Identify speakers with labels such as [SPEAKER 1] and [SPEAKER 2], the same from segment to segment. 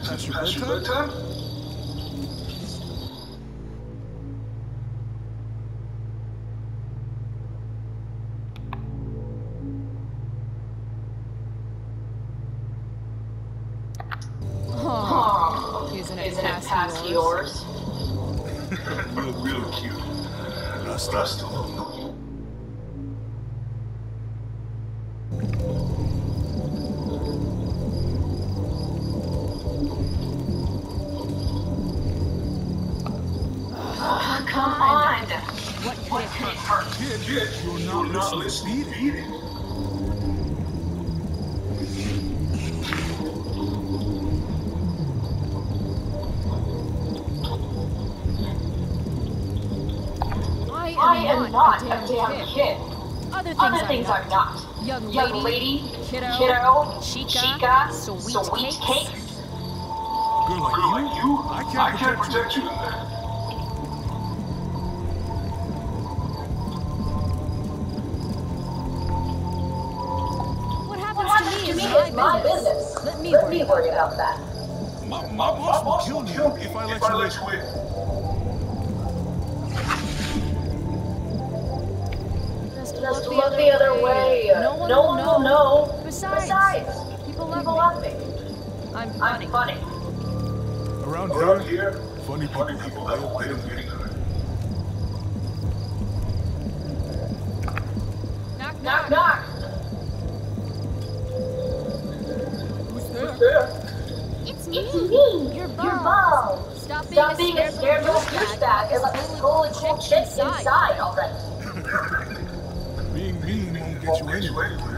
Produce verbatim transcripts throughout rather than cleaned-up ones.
[SPEAKER 1] Past your bedtime?
[SPEAKER 2] Oh, isn't it
[SPEAKER 3] Isn't it
[SPEAKER 2] past,
[SPEAKER 3] past
[SPEAKER 2] yours?
[SPEAKER 3] yours?
[SPEAKER 1] You look real cute. But I still, still don't know you.
[SPEAKER 3] Oh, come on.
[SPEAKER 2] What could
[SPEAKER 3] What
[SPEAKER 2] it
[SPEAKER 3] could it
[SPEAKER 2] hurt?
[SPEAKER 3] hurt?
[SPEAKER 1] Kid, kid, you're not listening. Beat it.
[SPEAKER 2] I
[SPEAKER 3] I
[SPEAKER 2] am
[SPEAKER 3] am
[SPEAKER 2] not
[SPEAKER 3] not
[SPEAKER 2] a
[SPEAKER 3] a
[SPEAKER 2] damn
[SPEAKER 3] damn
[SPEAKER 2] kid.
[SPEAKER 3] kid.
[SPEAKER 2] Other things,
[SPEAKER 3] Other things
[SPEAKER 2] I'm
[SPEAKER 3] are
[SPEAKER 2] not.
[SPEAKER 3] not.
[SPEAKER 2] Young lady,
[SPEAKER 3] Young lady,
[SPEAKER 2] kiddo,
[SPEAKER 3] kiddo,
[SPEAKER 2] chica,
[SPEAKER 3] chica,
[SPEAKER 2] sweet,
[SPEAKER 3] sweet
[SPEAKER 2] cakes.
[SPEAKER 3] cakes.
[SPEAKER 1] Girl like
[SPEAKER 3] Girl
[SPEAKER 1] you,
[SPEAKER 3] like you,
[SPEAKER 1] I can't,
[SPEAKER 3] I
[SPEAKER 1] protect,
[SPEAKER 3] can't protect
[SPEAKER 1] you.
[SPEAKER 3] you in there.
[SPEAKER 2] What
[SPEAKER 3] What
[SPEAKER 2] happens,
[SPEAKER 3] happens
[SPEAKER 2] to
[SPEAKER 3] to
[SPEAKER 2] me
[SPEAKER 3] me
[SPEAKER 2] is
[SPEAKER 3] is
[SPEAKER 2] my
[SPEAKER 3] my
[SPEAKER 2] business.
[SPEAKER 3] business.
[SPEAKER 2] Let me
[SPEAKER 3] Let
[SPEAKER 2] worry
[SPEAKER 3] me
[SPEAKER 2] about
[SPEAKER 3] worry
[SPEAKER 2] it.
[SPEAKER 3] about that.
[SPEAKER 1] My, my,
[SPEAKER 3] My
[SPEAKER 1] boss
[SPEAKER 3] boss
[SPEAKER 1] will
[SPEAKER 3] will
[SPEAKER 1] kill
[SPEAKER 3] kill
[SPEAKER 1] me
[SPEAKER 3] me
[SPEAKER 1] if I let
[SPEAKER 3] if I
[SPEAKER 1] you
[SPEAKER 3] let
[SPEAKER 1] in.
[SPEAKER 3] you in.
[SPEAKER 2] Just
[SPEAKER 3] Just
[SPEAKER 2] look,
[SPEAKER 3] look the other way.
[SPEAKER 2] No one,
[SPEAKER 3] No
[SPEAKER 2] will,
[SPEAKER 3] one
[SPEAKER 2] know.
[SPEAKER 3] will know.
[SPEAKER 2] Besides,
[SPEAKER 3] Besides,
[SPEAKER 2] people love
[SPEAKER 3] people
[SPEAKER 2] me.
[SPEAKER 3] love me.
[SPEAKER 2] I'm funny.
[SPEAKER 3] I'm funny.
[SPEAKER 1] Around,
[SPEAKER 3] Around
[SPEAKER 1] here,
[SPEAKER 3] here,
[SPEAKER 1] funny people,
[SPEAKER 3] funny people have a way of getting hurt.
[SPEAKER 2] Knock,
[SPEAKER 3] Knock,
[SPEAKER 2] knock.
[SPEAKER 3] knock.
[SPEAKER 2] Who's
[SPEAKER 3] Who's
[SPEAKER 2] there?
[SPEAKER 3] there?
[SPEAKER 2] It's me.
[SPEAKER 3] It's me.
[SPEAKER 2] Your
[SPEAKER 3] Your
[SPEAKER 2] balls.
[SPEAKER 3] balls.
[SPEAKER 2] Stop being
[SPEAKER 3] Stop
[SPEAKER 2] a
[SPEAKER 3] being a
[SPEAKER 2] scared
[SPEAKER 3] scared
[SPEAKER 2] little
[SPEAKER 3] little
[SPEAKER 2] douchebag
[SPEAKER 3] douchebag and let this totally cool chick inside already.
[SPEAKER 1] being mean won't get you anywhere.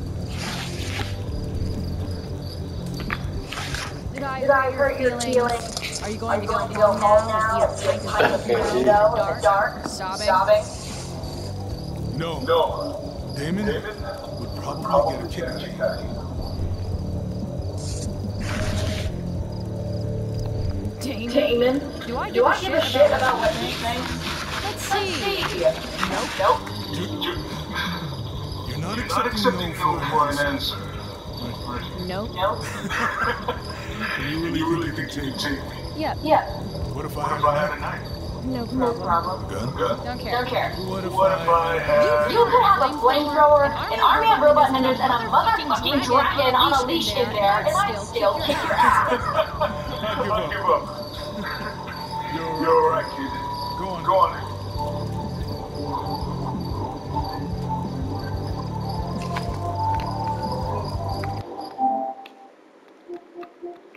[SPEAKER 2] Did I,
[SPEAKER 3] Did I hurt your feelings?
[SPEAKER 2] Are you
[SPEAKER 3] Are
[SPEAKER 2] going
[SPEAKER 3] you
[SPEAKER 2] to go
[SPEAKER 3] going to
[SPEAKER 2] home
[SPEAKER 3] go home
[SPEAKER 2] now
[SPEAKER 3] now
[SPEAKER 2] and
[SPEAKER 3] and
[SPEAKER 2] eat a
[SPEAKER 3] eat a
[SPEAKER 2] pint
[SPEAKER 3] pint
[SPEAKER 2] of
[SPEAKER 3] of
[SPEAKER 2] burrito in
[SPEAKER 3] burrito
[SPEAKER 2] the
[SPEAKER 3] in the
[SPEAKER 2] dark,
[SPEAKER 3] dark,
[SPEAKER 2] sobbing?
[SPEAKER 3] sobbing?
[SPEAKER 1] No.
[SPEAKER 3] No.
[SPEAKER 1] Damon,
[SPEAKER 3] Damon
[SPEAKER 1] would probably,
[SPEAKER 3] probably
[SPEAKER 1] get a kick
[SPEAKER 3] get a
[SPEAKER 1] out of
[SPEAKER 3] kick
[SPEAKER 1] you.
[SPEAKER 3] out of you.
[SPEAKER 2] Damon?
[SPEAKER 3] Damon,
[SPEAKER 2] Do I give,
[SPEAKER 3] do
[SPEAKER 2] a,
[SPEAKER 3] I
[SPEAKER 2] shit
[SPEAKER 3] give a shit about what
[SPEAKER 2] he
[SPEAKER 3] he thinks?
[SPEAKER 2] Let's
[SPEAKER 3] Let's
[SPEAKER 2] see.
[SPEAKER 3] see.
[SPEAKER 2] Nope.
[SPEAKER 3] Nope.
[SPEAKER 1] You, you're not
[SPEAKER 3] You're
[SPEAKER 1] accepting,
[SPEAKER 3] not accepting
[SPEAKER 1] no
[SPEAKER 3] no
[SPEAKER 1] for
[SPEAKER 3] for
[SPEAKER 1] an
[SPEAKER 3] an
[SPEAKER 1] answer.
[SPEAKER 3] answer.
[SPEAKER 2] Nope.
[SPEAKER 3] Nope.
[SPEAKER 1] And you really,
[SPEAKER 3] You really
[SPEAKER 1] think you
[SPEAKER 3] think
[SPEAKER 1] can
[SPEAKER 3] you
[SPEAKER 1] take
[SPEAKER 3] can
[SPEAKER 1] me?
[SPEAKER 3] take me?
[SPEAKER 2] Yep.
[SPEAKER 3] Yeah.
[SPEAKER 1] What if I
[SPEAKER 3] What
[SPEAKER 1] had
[SPEAKER 3] if I
[SPEAKER 1] a
[SPEAKER 3] had a
[SPEAKER 1] knife?
[SPEAKER 3] knife?
[SPEAKER 2] No
[SPEAKER 3] No
[SPEAKER 2] problem.
[SPEAKER 3] problem.
[SPEAKER 1] Gun?
[SPEAKER 3] Gun?
[SPEAKER 2] Don't care.
[SPEAKER 3] Don't care.
[SPEAKER 1] What if
[SPEAKER 3] What
[SPEAKER 1] I
[SPEAKER 3] if I
[SPEAKER 1] had...
[SPEAKER 3] had... You could have a flamethrower, an army of robot ninjas, and a motherfucking dragon on a leash in there, and I'd still kick your ass.
[SPEAKER 1] I give
[SPEAKER 3] I
[SPEAKER 1] up.
[SPEAKER 3] give up.
[SPEAKER 1] You're
[SPEAKER 3] You're
[SPEAKER 1] right,
[SPEAKER 3] right,
[SPEAKER 1] kid.
[SPEAKER 3] kid.
[SPEAKER 1] Go on.
[SPEAKER 3] Go on.